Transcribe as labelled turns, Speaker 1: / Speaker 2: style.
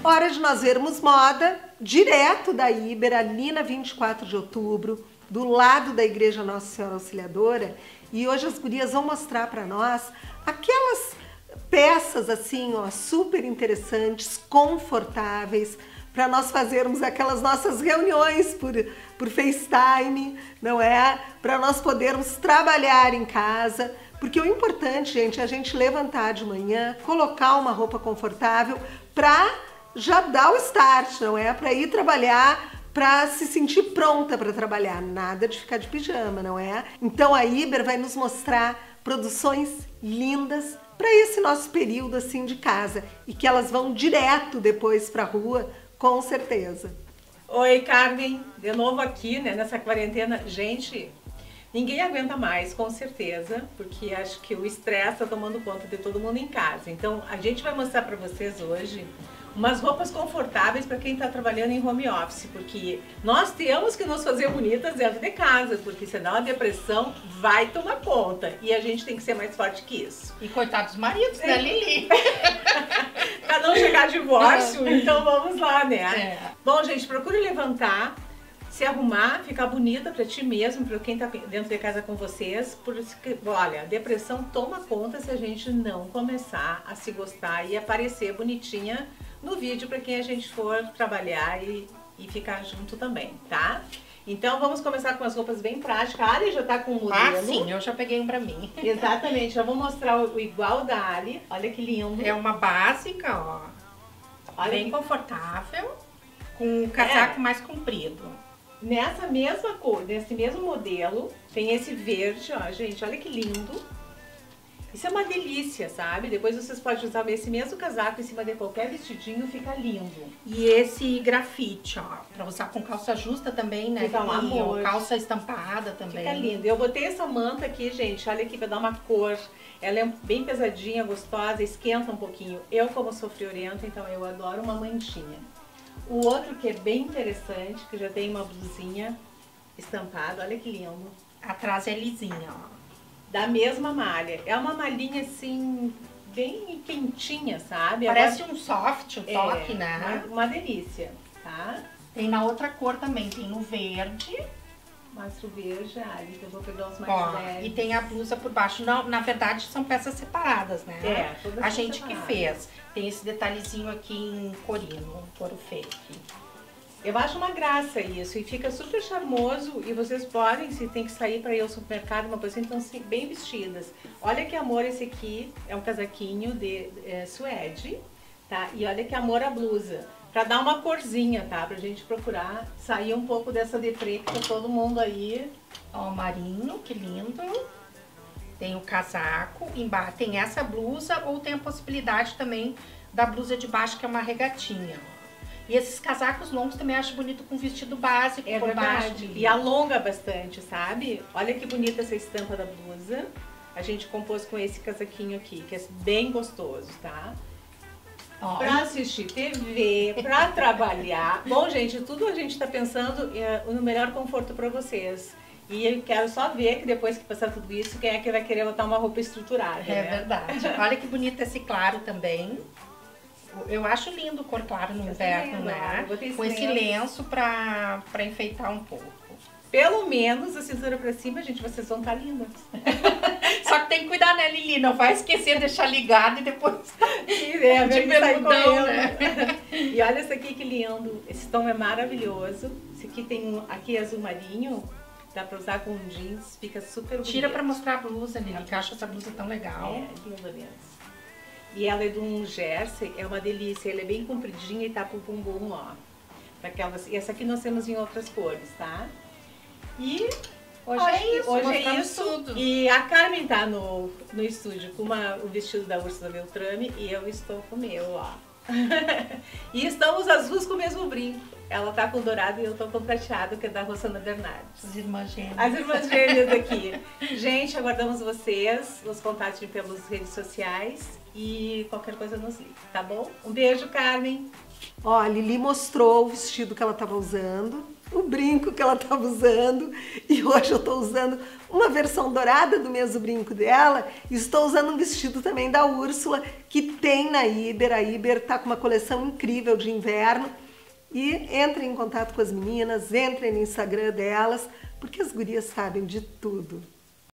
Speaker 1: Hora de nós vermos moda, direto da Iber, ali na 24 de outubro, do lado da Igreja Nossa Senhora Auxiliadora. E hoje as gurias vão mostrar para nós aquelas peças assim, ó, super interessantes, confortáveis, para nós fazermos aquelas nossas reuniões por FaceTime, não é? Para nós podermos trabalhar em casa. Porque o importante, gente, é a gente levantar de manhã, colocar uma roupa confortável para já dar o start, não é? Para ir trabalhar, para se sentir pronta para trabalhar. Nada de ficar de pijama, não é? Então a Iber vai nos mostrar produções lindas para esse nosso período assim de casa e que elas vão direto depois para a rua, com certeza.
Speaker 2: Oi, Carmen, de novo aqui, né, nessa quarentena. Gente, ninguém aguenta mais, com certeza, porque acho que o estresse está tomando conta de todo mundo em casa. Então, a gente vai mostrar para vocês hoje umas roupas confortáveis para quem está trabalhando em home office, porque nós temos que nos fazer bonitas dentro de casa, porque senão a depressão vai tomar conta e a gente tem que ser mais forte que isso.
Speaker 3: E coitados dos maridos, né, Lili?
Speaker 2: Para não chegar a divórcio, então vamos lá, né?
Speaker 3: É.
Speaker 2: Bom, gente, procure levantar, se arrumar, ficar bonita para ti mesmo, para quem tá dentro de casa com vocês, porque, olha, a depressão toma conta se a gente não começar a se gostar e aparecer bonitinha no vídeo para quem a gente for trabalhar e ficar junto também, tá? Então vamos começar com as roupas bem práticas. A Ali já tá com o modelo.
Speaker 3: Ah, sim, eu já peguei um pra mim.
Speaker 2: Exatamente, já vou mostrar o igual da Ali. Olha que lindo.
Speaker 3: É uma básica, ó.
Speaker 2: Olha
Speaker 3: bem
Speaker 2: que
Speaker 3: confortável, com um casaco mais comprido.
Speaker 2: Nessa mesma cor, nesse mesmo modelo, tem esse verde, ó, gente, olha que lindo. Isso é uma delícia, sabe? Depois vocês podem usar esse mesmo casaco em cima de qualquer vestidinho, fica lindo.
Speaker 3: E esse grafite, ó, pra usar com calça justa também, né?
Speaker 2: Fica um amor.
Speaker 3: E calça estampada também.
Speaker 2: Fica lindo. Eu botei essa manta aqui, gente, olha aqui, pra dar uma cor. Ela é bem pesadinha, gostosa, esquenta um pouquinho. Eu, como sou friorenta, então eu adoro uma mantinha. O outro que é bem interessante, que já tem uma blusinha estampada, olha que lindo.
Speaker 3: Atrás é lisinha, ó.
Speaker 2: Da mesma malha. É uma malhinha assim, bem quentinha, sabe?
Speaker 3: Parece
Speaker 2: agora,
Speaker 3: um soft, um top, né?
Speaker 2: Uma delícia, tá?
Speaker 3: Tem na outra cor também, tem no verde.
Speaker 2: Mostra o verde, Ali, eu vou pegar os mais
Speaker 3: Ó,
Speaker 2: leves.
Speaker 3: e tem a blusa por baixo. Não, na verdade são peças separadas, né?
Speaker 2: É, todas
Speaker 3: a gente
Speaker 2: separadas.
Speaker 3: que fez. Tem esse detalhezinho aqui em corino, couro fake.
Speaker 2: Eu acho uma graça isso, e fica super charmoso, e vocês podem, se tem que sair para ir ao supermercado, uma coisa, então bem vestidas. Olha que amor esse aqui, é um casaquinho de suede, tá? E olha que amor a blusa, para dar uma corzinha, tá? Pra gente procurar sair um pouco dessa deprê que tá todo mundo aí.
Speaker 3: Ó, o marinho, que lindo. Tem o casaco, embaixo tem essa blusa, ou tem a possibilidade também da blusa de baixo, que é uma regatinha, ó. E esses casacos longos também acho bonito com vestido básico por baixo.
Speaker 2: E alonga bastante, sabe? Olha que bonita essa estampa da blusa. A gente compôs com esse casaquinho aqui, que é bem gostoso, tá?
Speaker 3: Ó,
Speaker 2: Pra assistir TV, pra trabalhar. Bom, gente, tudo a gente tá pensando no melhor conforto pra vocês. E eu quero só ver que depois que passar tudo isso, quem é que vai querer botar uma roupa estruturada,
Speaker 3: é
Speaker 2: né?
Speaker 3: verdade. Olha que bonito esse claro também. Eu acho lindo cor claro no inverno, né? Com esse lenço pra enfeitar um pouco.
Speaker 2: Pelo menos a cintura pra cima, gente, vocês vão estar lindas.
Speaker 3: Só que tem que cuidar, né, Lili? Não vai esquecer de deixar ligado e depois
Speaker 2: de
Speaker 3: bermudão, né?
Speaker 2: E olha esse aqui que lindo. Esse tom é maravilhoso. Esse aqui tem aqui azul marinho. Dá pra usar com jeans, fica super bonito.
Speaker 3: Tira pra mostrar a blusa, Lili, que eu acho essa blusa tão legal.
Speaker 2: É, linda mesmo. E ela é de um jersey, é uma delícia. Ela é bem compridinha e tá pro bumbum, ó. E essa aqui nós temos em outras cores, tá? E hoje é isso.
Speaker 3: Tudo.
Speaker 2: E a Carmen tá no estúdio com o vestido da Úrsula Beltrame e eu estou com o meu, ó. E estamos as duas com o mesmo brinco. Ela tá com dourado e eu tô com prateado, que é da Rosana Bernardes.
Speaker 3: As irmãs gêmeas.
Speaker 2: As irmãs gêmeas aqui. Gente, aguardamos vocês. Nos contatem pelas redes sociais e qualquer coisa nos ligue, tá bom? Um beijo, Carmen.
Speaker 1: Ó, a Lili mostrou o vestido que ela estava usando. o brinco que ela estava usando e hoje eu estou usando uma versão dourada do mesmo brinco dela e estou usando um vestido também da Úrsula que tem na Iber. A Iber está com uma coleção incrível de inverno e entrem em contato com as meninas, entrem no Instagram delas, porque as gurias sabem de tudo.